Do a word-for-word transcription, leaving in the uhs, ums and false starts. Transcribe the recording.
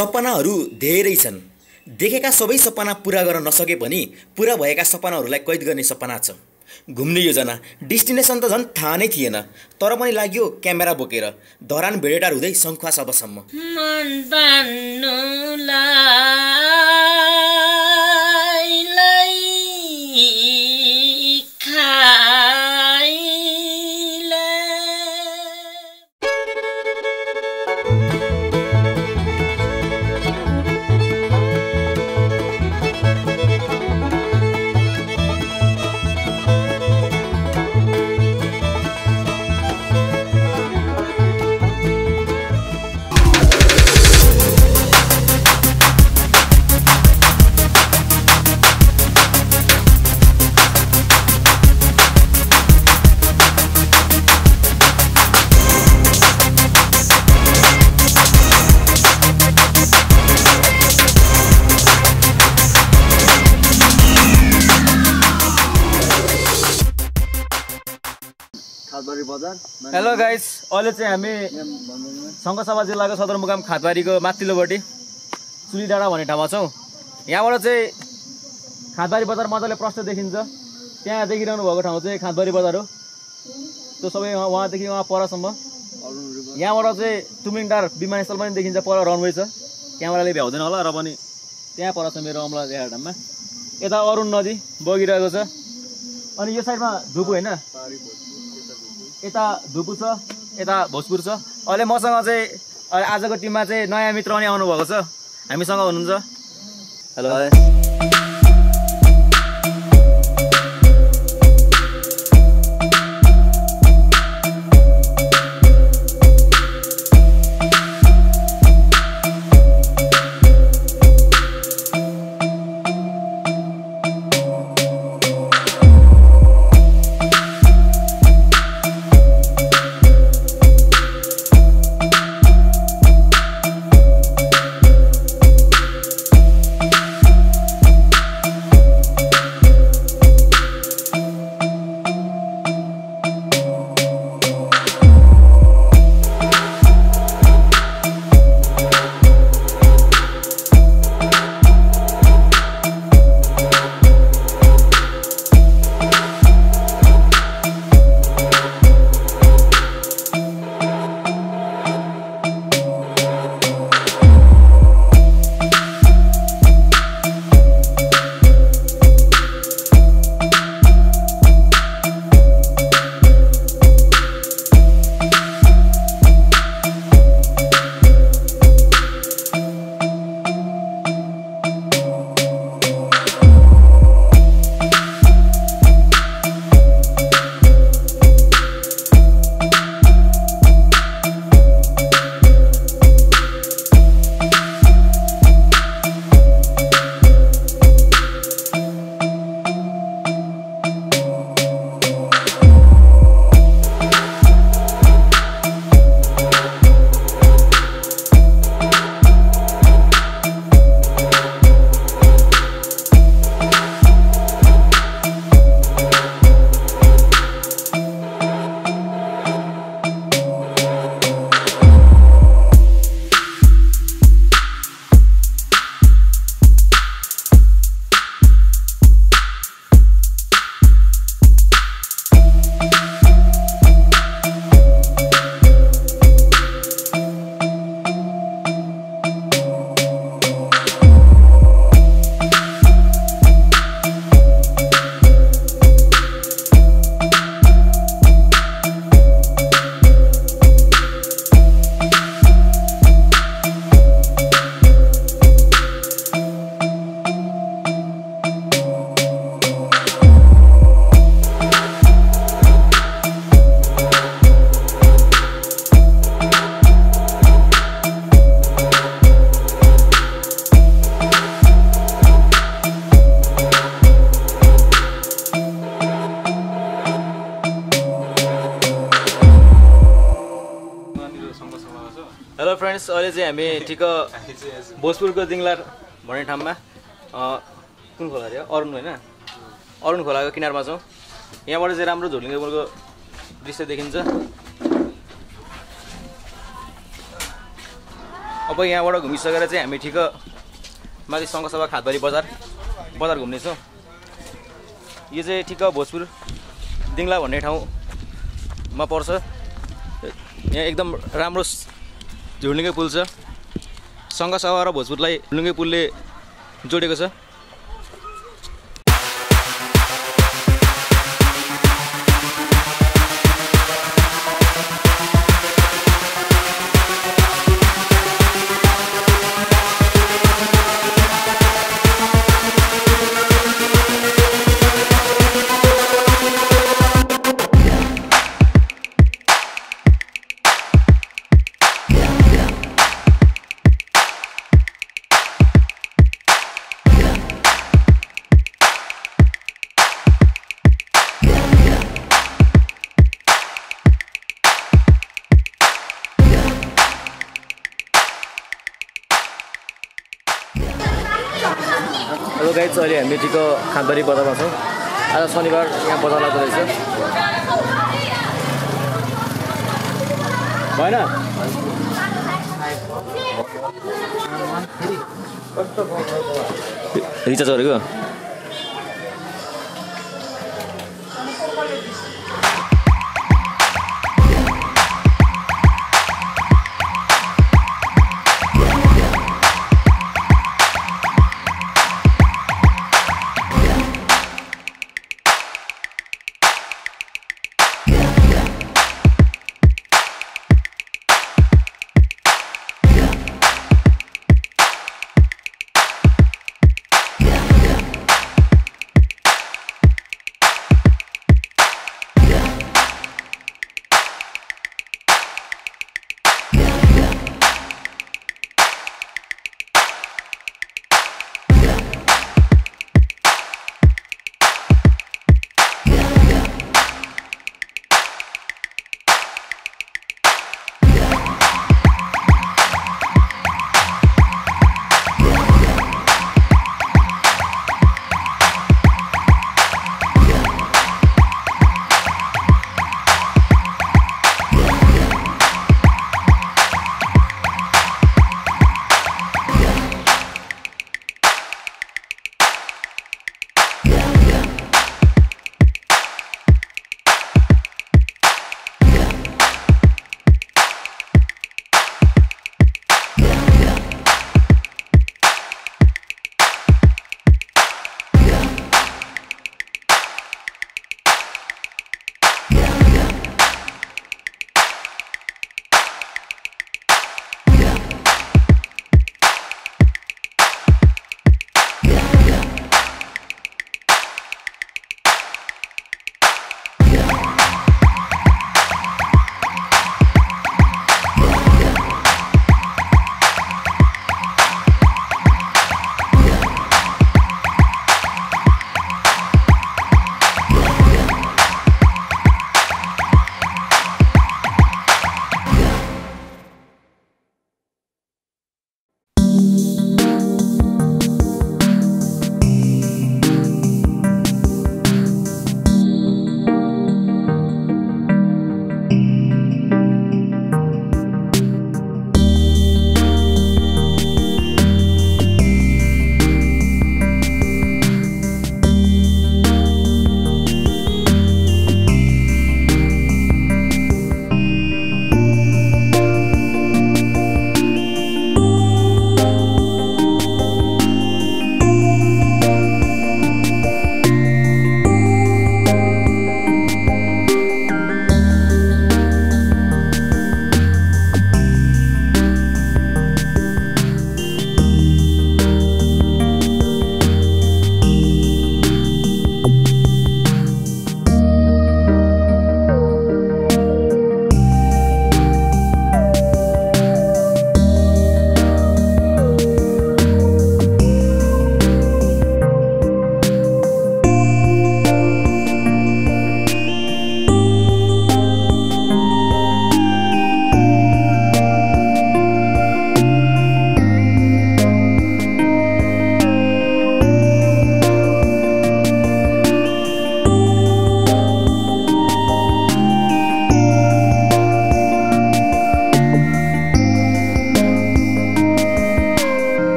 सपनाहरू धेरै छन्। देखेका सबै सपना पूरा गर्न नसके पनि पूरा भएका सपनाहरूलाई कैद गर्ने सपना छ। घुम्ने योजना डेस्टिनेसन त झन् थाहा नै थिएन, तर पनि लाग्यो क्यामेरा बोकेर धरान भेडेटार हुँदै शङ्खुवासभासम्म। हेलो गाइस, अहिले चाहिँ हामी सङ्खुवासभा जिल्लाको सदरमुकाम खाँदबारीको माथिल्लोपट्टि चुली डाँडा भन्ने ठाउँमा छौँ। यहाँबाट चाहिँ खाँदबारी बजार मजाले प्रष्ट देखिन्छ। त्यहाँ देखिरहनु भएको ठाउँ चाहिँ खाँदबारी बजार हो। त्यो सबै वहाँदेखि वहाँ परसम्म। यहाँबाट चाहिँ तुमिङडार विमानस्थल पनि देखिन्छ, पर रनवे छ। क्यामेराले भ्याउँदैन होला, र पनि त्यहाँ पर छ मेरो अमला देखाएको ठाउँमा। यता अरुण नदी बगिरहेको छ। अनि यो साइडमा धुपु होइन, यता धुपु छ, यता भोजपुर छ। अहिले मसँग चाहिँ आजको टिममा चाहिँ नयाँ मित्र पनि आउनुभएको छ, हामीसँग हुनुहुन्छ। हेलो। हेलो फ्रेन्ड्स, अहिले चाहिँ हामी ठिक भोजपुरको दिङलार भन्ने ठाउँमा कुन खोला रे अरुण होइन अरुण खोलाको किनारमा छौँ। यहाँबाट चाहिँ राम्रो झोलिङ्गे पुलको दृश्य देखिन्छ। अब यहाँबाट घुमिसकेर चाहिँ हामी ठिक माथि सङ्खुवासभा खादबारी बजार बजार घुम्नेछौँ। यो चाहिँ ठिक भोजपुर दिङला भन्ने ठाउँमा पर्छ। यहाँ एकदम राम्रो झुल्नुकै पुल छ। सङ्खुवासभा र भोजपुरलाई झुल्नुकै पुलले जोडेको छ। हेलो गाइज, अहिले हामी ठिक खादबारी बजारमा छौँ। आज शनिबार यहाँ बजार लाग्दो रहेछ। भएन रिचार्ज गरेको